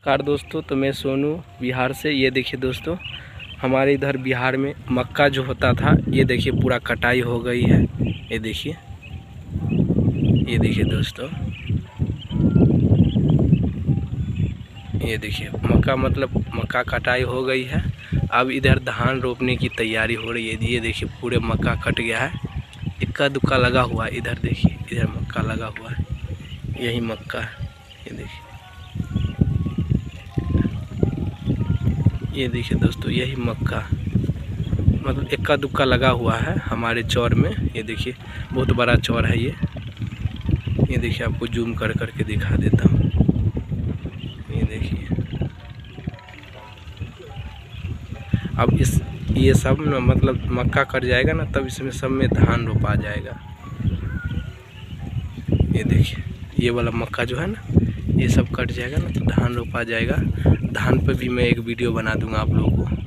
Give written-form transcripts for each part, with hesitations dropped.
नमस्कार दोस्तों, तो मैं सोनू बिहार से। ये देखिए दोस्तों, हमारे इधर बिहार में मक्का जो होता था, ये देखिए पूरा कटाई हो गई है। ये देखिए दोस्तों, ये देखिए मक्का मतलब मक्का कटाई हो गई है। अब इधर धान रोपने की तैयारी हो रही है। ये देखिए पूरे मक्का कट गया है, इक्का दुक्का लगा हुआ है। इधर देखिए, इधर मक्का लगा हुआ है, यही मक्का है। ये देखिए दोस्तों, यही मक्का मतलब इक्का दुक्का लगा हुआ है हमारे चौर में। ये देखिए बहुत बड़ा चौर है ये देखिए, आपको जूम कर करके दिखा देता हूँ। ये देखिए, अब ये सब न मतलब मक्का कट जाएगा ना, तब इसमें सब में धान रोपा जाएगा। ये देखिए, ये वाला मक्का जो है ना, ये सब कट जाएगा ना, तो धान रोपा जाएगा। धान पे भी मैं एक वीडियो बना दूंगा आप लोगों को।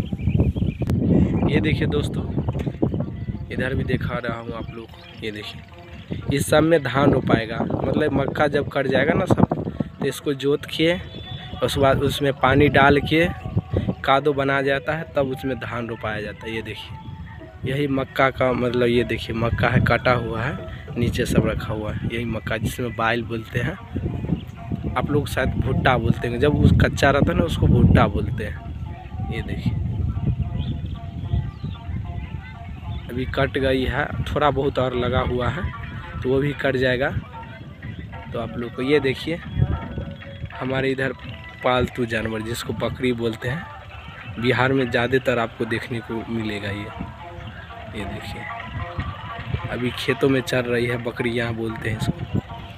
ये देखिए दोस्तों, इधर भी दिखा रहा हूँ आप लोग को। ये देखिए, इस सब में धान रोपाएगा। मतलब मक्का जब कट जाएगा ना सब, तो इसको जोत के उसके बाद उसमें पानी डाल के कादो बना जाता है, तब उसमें धान रोपाया जाता है। ये देखिए, यही मक्का का मतलब, ये देखिए मक्का है, कटा हुआ है, नीचे सब रखा हुआ है। यही मक्का जिसमें बाइल बोलते हैं, आप लोग शायद भुट्टा बोलते हैं। जब उस कच्चा रहता है ना, उसको भुट्टा बोलते हैं। ये देखिए, अभी कट गई है, थोड़ा बहुत और लगा हुआ है, तो वो भी कट जाएगा। तो आप लोग को ये देखिए, हमारे इधर पालतू जानवर जिसको बकरी बोलते हैं, बिहार में ज़्यादातर आपको देखने को मिलेगा। ये देखिए, अभी खेतों में चल रही है बकरी, यहाँ बोलते हैं इसको।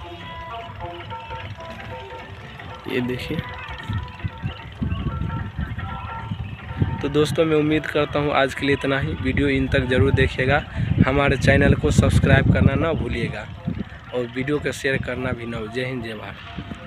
ये देखिए, तो दोस्तों मैं उम्मीद करता हूँ आज के लिए इतना ही। वीडियो इन तक ज़रूर देखिएगा। हमारे चैनल को सब्सक्राइब करना ना भूलिएगा, और वीडियो को शेयर करना भी ना। जय हिंद, जय भारत।